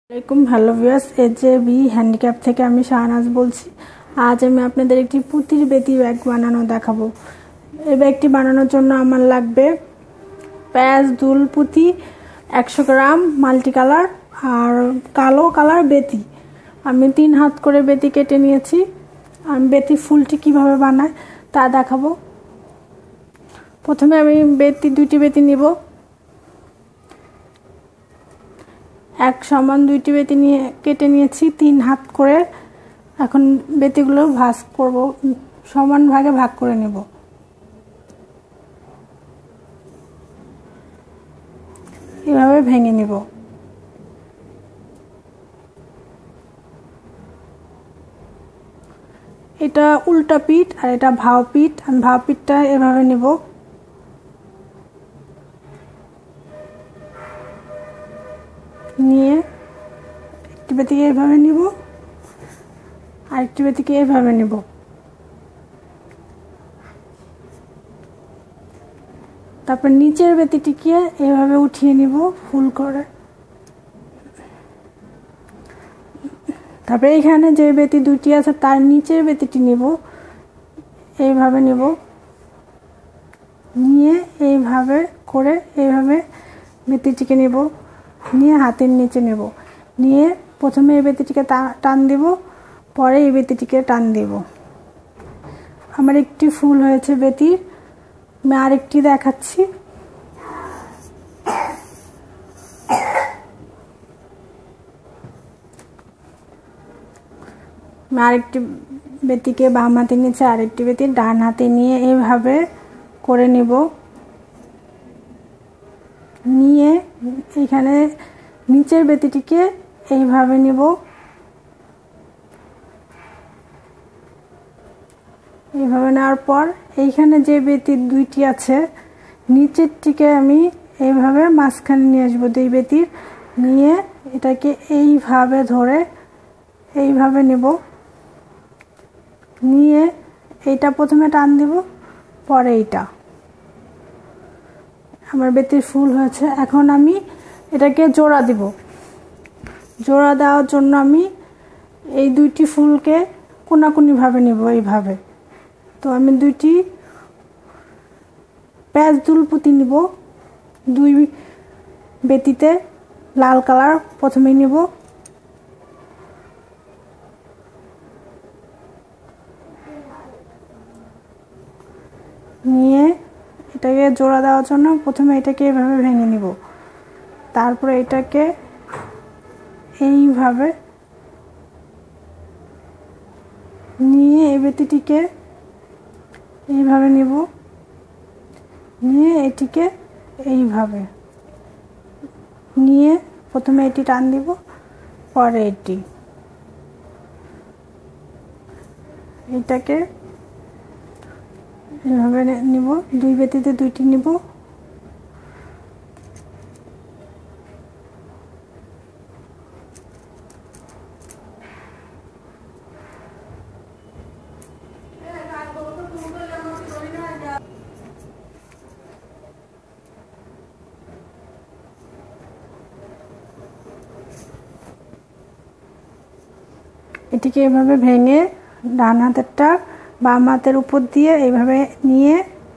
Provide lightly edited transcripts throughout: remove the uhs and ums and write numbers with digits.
আসসালামাইকুম hello viewers, S.J.B handicap থেকে আমি শাহনাজ বলছি। আজ আমি আপনাদের একটি পুঁতির বেতি ব্যাগ বানানো দেখাবো। এই ব্যাগটি বানানোর জন্য আমার লাগবে প্যাচ দুল পুঁতি 100 গ্রাম মাল্টি কালার আর কালো কালার বেতি। আমি 3 হাত করে বেতি কেটে নিয়েছি। আমি বেতি ফুলটি কিভাবে বানাই তা দেখাবো। প্রথমে আমি দুইটি বেতি নিব। এক সমান দুইটি বেতি নিয়ে কেটে নিয়েছি 3 হাত করে। এখন বেতিগুলো ভাঁজ করব, সমান ভাগে ভাগ করে নেব। এভাবে ভেঙে নেব। এটা উল্টা পিঠ আর এটা ভাও পিঠ। আমি ভাও পিঠটা এভাবে নেব। নিয়ে একটি বেতিকে এভাবে নিব, আরেকটি বেতিকে এভাবে নিব। তারপর নিচের বেতিটিকে এভাবে উঠিয়ে নিব ফুল করে। তারপরে এখানে যে বেতি দুটি আছে তার নিচের বেতিটি নিব, এইভাবে নিব। নিয়ে এইভাবে করে এইভাবে বেতিটিকে নিব, নিয়ে হাতের নিচে নেব। নিয়ে প্রথমে এই বেতিটিকে টান দিব, পরে এই বেতিটিকে টান দিব। আমার একটি ফুল হয়েছে বেতির। আমি আরেকটি দেখাচ্ছি। আমি আরেকটি বেতিকে বাম হাতে নিচে, আরেকটি বেতি ডান হাতে নিয়ে এইভাবে করে নিব। নিয়ে এখানে নিচের বেতিটিকে এইভাবে নিব, এইভাবে নেওয়ার পর এইখানে যে বেতি দুইটি আছে নিচেরটিকে আমি এইভাবে মাঝখানে নিয়ে আসবো দুই বেতির। নিয়ে এটাকে এইভাবে ধরে এইভাবে নেব। নিয়ে এইটা প্রথমে টান দিব, পরে এইটা। আমার বেতির ফুল হয়েছে। এখন আমি এটাকে জোড়া দিব। জোড়া দেওয়ার জন্য আমি এই দুইটি ফুলকে কোনাকুনি ভাবে নিব এইভাবে। তো আমি দুইটি প্যাচ দুল পুঁতি নিব। দুই বেতিতে লাল কালার প্রথমে নিব। নিয়ে এটাকে জোড়া দেওয়ার জন্য প্রথমে এটাকে এইভাবে ভেঙে নিব। তারপরে এটাকে এইভাবে নিয়ে এই বেতিটিকে এইভাবে নিব। নিয়ে এটিকে এইভাবে নিয়ে প্রথমে এটি টান দিব, পরে এটাকে এইভাবে নিব। দুই বেতিতে দুইটি নিব। এটিকে এভাবে ভেঙে ডান হাতেরটা বাম হাতের উপর দিয়ে এইভাবে নিয়ে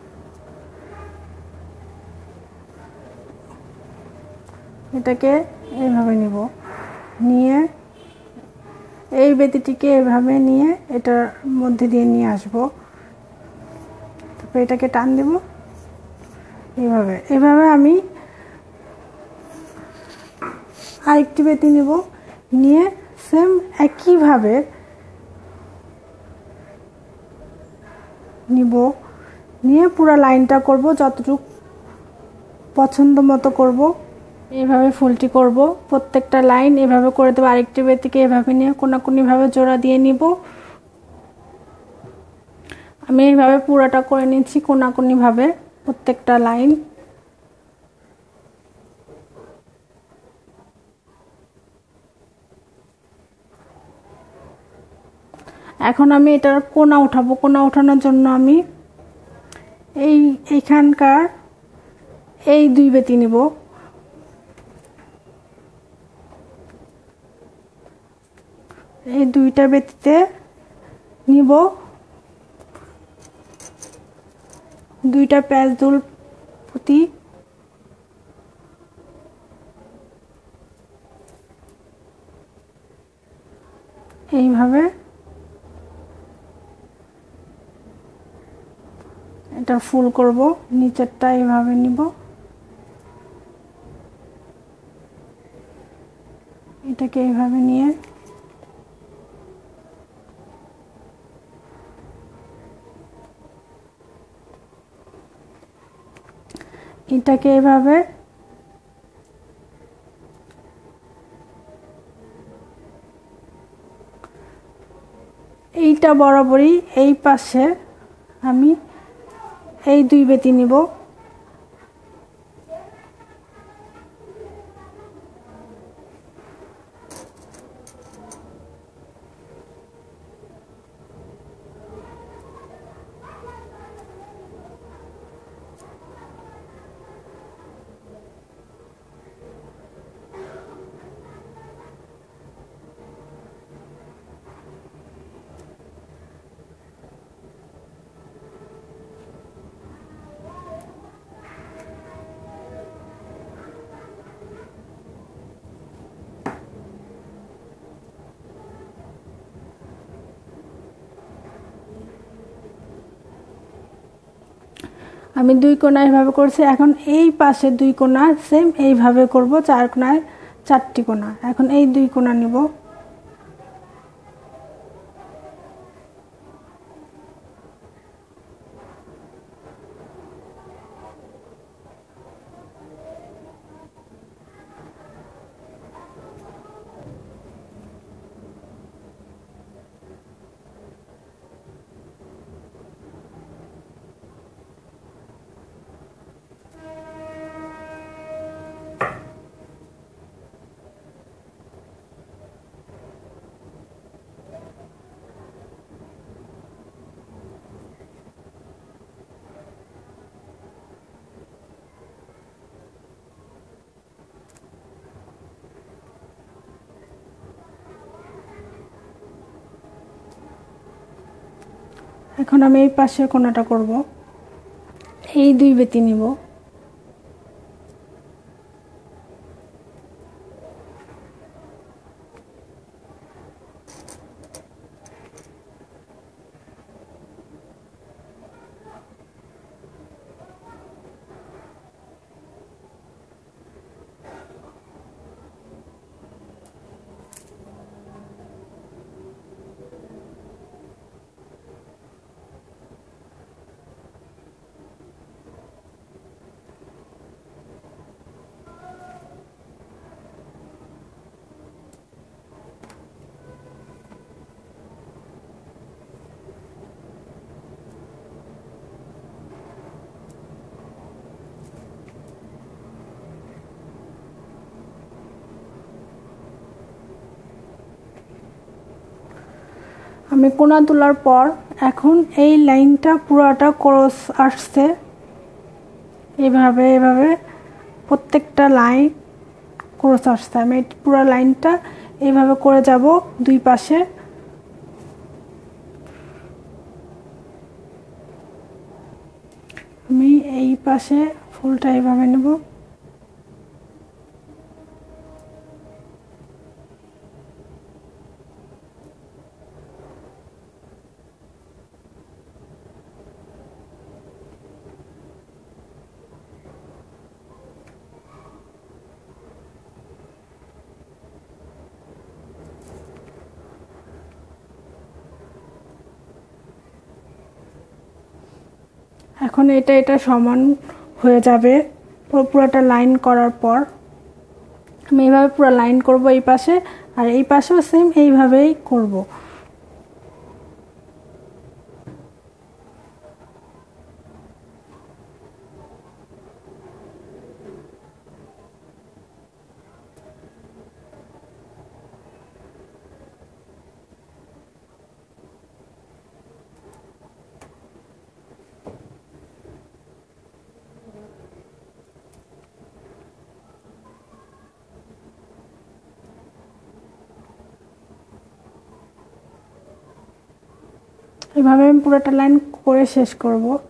এটাকে এইভাবে নিব। নিয়ে এই বেতিটিকে এভাবে নিয়ে এটার মধ্যে দিয়ে নিয়ে আসব। তারপর এটাকে টান দিব এইভাবে। এইভাবে আমি আরেকটি বেতি নিব। নিয়ে সেম একইভাবে নিব। নিয়ে পুরো লাইনটা করব, যতটুকু পছন্দ মতো করব। এইভাবে ফুলটি করব। প্রত্যেকটা লাইন এভাবে করে দেবো। আরেকটি বেতিকে এভাবে নিয়ে কোনাকুনি ভাবে জোড়া দিয়ে নিব। আমি এইভাবে পুরোটা করে নিচ্ছি কোনাকুনি ভাবে প্রত্যেকটা লাইন। এখন আমি এটার কোনা উঠাবো। কোনা উঠানোর জন্য আমি এইখানকার এই দুই বেতি নিব। এই দুইটা বেতিতে নিব দুইটা প্যাচ দুল পুঁতি, এইভাবে এটা ফুল করব। নিচেরটা এইভাবে নিব, এটাকে এইভাবে নিয়ে এটাকে এভাবে এইটা বরাবরই এই পাশে আমি এই দুই বেতি নিব, আমি দুই কোণা এইভাবে করছি। এখন এই পাশে দুই কোণা সেম এইভাবে করব, চার কোণায় চারটি কোণা। এখন এই দুই কোণা নিব, এখন আমি এই পাশের কোণাটা করব। এই দুই বেতি নিব, আমি কোণা তোলার পর এখন এই লাইনটা পুরাটা ক্রস আসছে, এভাবে এভাবে প্রত্যেকটা লাইন ক্রস আসছে। আমি পুরো লাইনটা এইভাবে করে যাব দুই পাশে। আমি এই পাশে ফুলটা এইভাবে নেব, এখন এটা সমান হয়ে যাবে। পুরোটা লাইন করার পর আমি এইভাবে পুরো লাইন করব এই পাশে, আর এই পাশেও সেম এইভাবেই করব। এভাবে আমি পুরোটা লাইন করে শেষ করব।